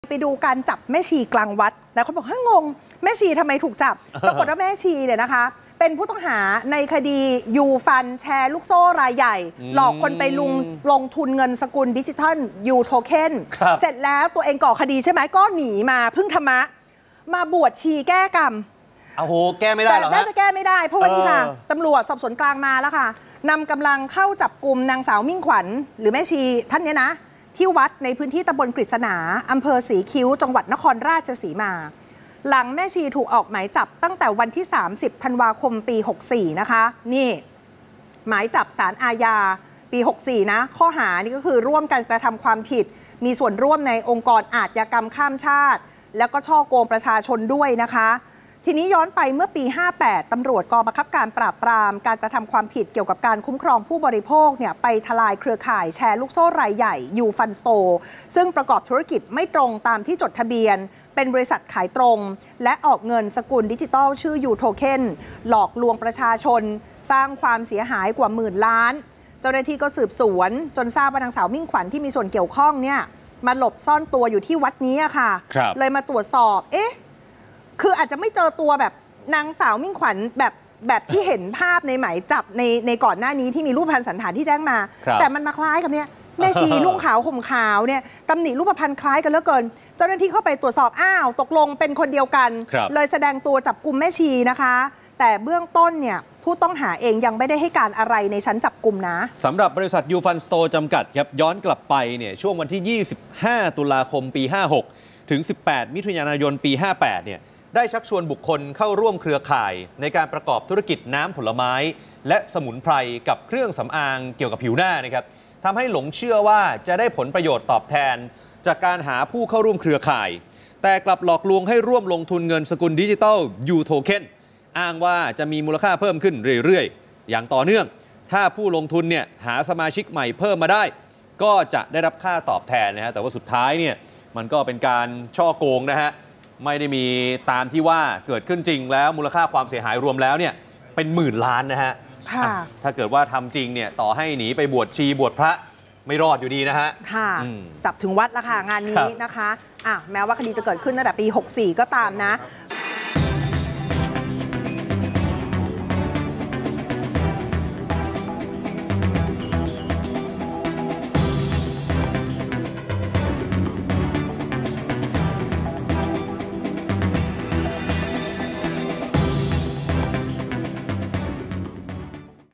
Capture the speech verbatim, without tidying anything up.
ไปดูการจับแม่ชีกลางวัดแล้วเขาบอกเฮ้ยงงแม่ชีทำไมถูกจับปรากฏว่าแม่ชีเนี่ยนะคะเป็นผู้ต้องหาในคดียูฟันแชร์ลูกโซ่รายใหญ่หลอกคนไปลงลงทุนเงินสกุลดิจิทัลยูโทเค็นเสร็จแล้วตัวเองก่อคดีใช่ไหมก็หนีมาพึ่งธรรมะมาบวชชีแก้กรรมโอ้โหแก้ไม่ได้หรอฮะแต่น่าจะแก้ไม่ได้เพราะว่านี่ค่ะตำรวจสอบสวนกลางมาแล้วค่ะนำกำลังเข้าจับกลุ่มนางสาวมิ่งขวัญหรือแม่ชีท่านนี้นะที่วัดในพื้นที่ตำบลกฤษณาอำเภอศรีคิ้วจังหวัดนครราชสีมาหลังแม่ชีถูกออกหมายจับตั้งแต่วันที่สามสิบธันวาคมปีหกสี่นะคะนี่หมายจับศาลอาญาปีหกสี่นะข้อหานี่ก็คือร่วมกันกระทำความผิดมีส่วนร่วมในองค์กรอาชญากรรมข้ามชาติแล้วก็ช่อโกงประชาชนด้วยนะคะทีนี้ย้อนไปเมื่อปีห้าแปดตำรวจกองบังคับการปราบปรามการกระทำความผิดเกี่ยวกับการคุ้มครองผู้บริโภคเนี่ยไปทลายเครือข่ายแชร์ลูกโซ่รายใหญ่ยูฟันสโตร์ซึ่งประกอบธุรกิจไม่ตรงตามที่จดทะเบียนเป็นบริษัทขายตรงและออกเงินสกุลดิจิตอลชื่อยูโทเค็นหลอกลวงประชาชนสร้างความเสียหายกว่าหมื่นล้านเจ้าหน้าที่ก็สืบสวนจนทราบว่านางสาวมิ่งขวัญที่มีส่วนเกี่ยวข้องเนี่ยมาหลบซ่อนตัวอยู่ที่วัดนี้ค่ะเลยมาตรวจสอบเอ๊ะคืออาจจะไม่เจอตัวแบบนางสาวมิ่งขวัญแบบแบบที่เห็นภาพในหมายจับในในก่อนหน้านี้ที่มีรูปพรรณสันฐานที่แจ้งมาแต่มันมาคล้ายกับเนี่ยแม่ชีนุ่งขาวห่มขาวเนี่ยตำหนิรูปพรรณคล้ายกันเหลือเกินเจ้าหน้าที่เข้าไปตรวจสอบอ้าวตกลงเป็นคนเดียวกันเลยแสดงตัวจับกุมแม่ชีนะคะแต่เบื้องต้นเนี่ยผู้ต้องหาเองยังไม่ได้ให้การอะไรในชั้นจับกุมนะสำหรับบริษัทยูฟันสโตร์จำกัดครับย้อนกลับไปเนี่ยช่วงวันที่ ยี่สิบห้า ตุลาคมปี ห้าหก ถึง สิบแปด มิถุนายน ปี ห้าแปด เนี่ยได้ชักชวนบุคคลเข้าร่วมเครือข่ายในการประกอบธุรกิจน้ำผลไม้และสมุนไพรกับเครื่องสำอางเกี่ยวกับผิวหน้านะครับทำให้หลงเชื่อว่าจะได้ผลประโยชน์ตอบแทนจากการหาผู้เข้าร่วมเครือข่ายแต่กลับหลอกลวงให้ร่วมลงทุนเงินสกุลดิจิทัลยูโทเค็นอ้างว่าจะมีมูลค่าเพิ่มขึ้นเรื่อยๆอย่างต่อเนื่องถ้าผู้ลงทุนเนี่ยหาสมาชิกใหม่เพิ่มมาได้ก็จะได้รับค่าตอบแทนนะฮะแต่ว่าสุดท้ายเนี่ยมันก็เป็นการช่อโกงนะฮะไม่ได้มีตามที่ว่าเกิดขึ้นจริงแล้วมูลค่าความเสียหายรวมแล้วเนี่ยเป็นหมื่นล้านนะฮะถ้าเกิดว่าทำจริงเนี่ยต่อให้หนีไปบวชชีบวชพระไม่รอดอยู่ดีนะฮะค่ะจับถึงวัดแล้วค่ะงานนี้นะคะอ่ะแม้ว่าคดีจะเกิดขึ้นตั้งแต่ปีหกสี่ก็ตามนะ